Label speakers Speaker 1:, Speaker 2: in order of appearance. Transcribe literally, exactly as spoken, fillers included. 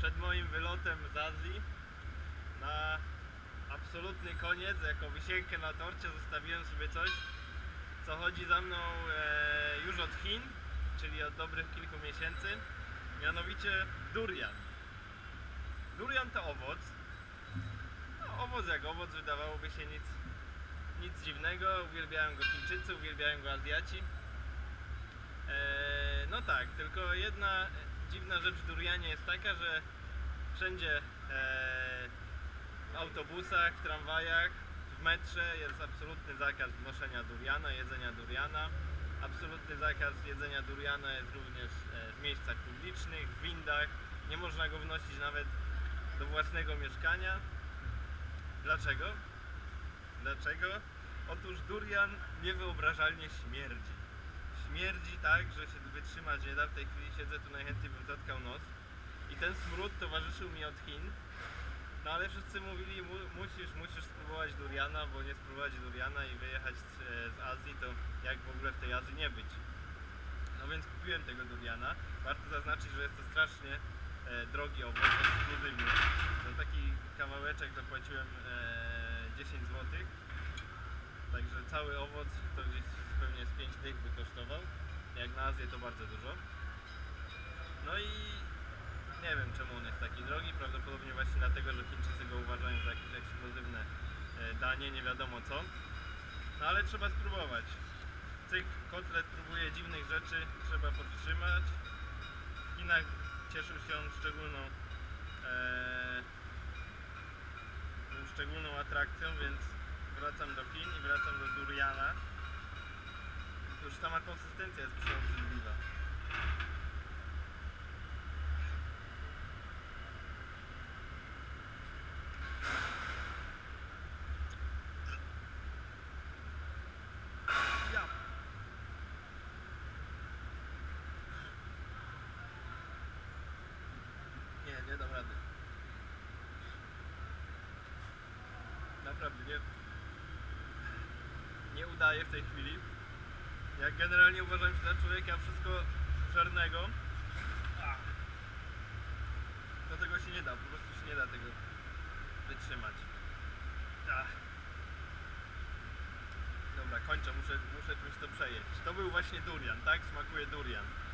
Speaker 1: przed moim wylotem z Azji na absolutny koniec, jako wisienkę na torcie zostawiłem sobie coś, co chodzi za mną e, już od Chin, czyli od dobrych kilku miesięcy, mianowicie durian. Durian to owoc. No, owoc jak owoc, wydawałoby się nic, nic dziwnego. Uwielbiają go Chińczycy, uwielbiają go Azjaci. E, no tak, tylko jedna dziwna rzecz w durianie jest taka, że wszędzie e, w autobusach, w tramwajach, w metrze jest absolutny zakaz wnoszenia duriana, jedzenia duriana. Absolutny zakaz jedzenia duriana jest również w miejscach publicznych, w windach. Nie można go wnosić nawet do własnego mieszkania. Dlaczego? Dlaczego? Otóż durian niewyobrażalnie śmierdzi. Śmierdzi tak, że się wytrzymać nie da. W tej chwili siedzę tu, najchętniej bym zatkał nos. I ten smród towarzyszył mi od Chin. No ale wszyscy mówili, mu, musisz, musisz spróbować duriana, bo nie spróbować duriana i wyjechać z, z Azji, to jak w ogóle w tej Azji nie być. No więc kupiłem tego duriana. Warto zaznaczyć, że jest to strasznie e, drogi owoc, ekskluzywny. Za taki kawałeczek zapłaciłem e, dziesięć złotych. Także cały owoc to gdzieś pewnie z pięć dych by kosztował. Jak na Azję to bardzo dużo. No i nie wiem czemu on jest taki drogi, prawdopodobnie właśnie dlatego, że Chińczycy go uważają za jakieś ekskluzywne danie, nie wiadomo co. No ale trzeba spróbować. Cyk, kotlet próbuje dziwnych rzeczy, trzeba podtrzymać. W Chinach cieszył się on szczególną, e, szczególną atrakcją, więc wracam do Chin i wracam do duriana. Już sama konsystencja jest przeobrzydliwa. Nie, nie dam rady. Naprawdę nie, nie udaje w tej chwili. Jak generalnie uważam się za człowieka wszystko żarnego, to tego się nie da, po prostu się nie da tego wytrzymać. Ach. Dobra, kończę, muszę, muszę czymś to przejeść. To był właśnie durian, tak? Smakuje durian.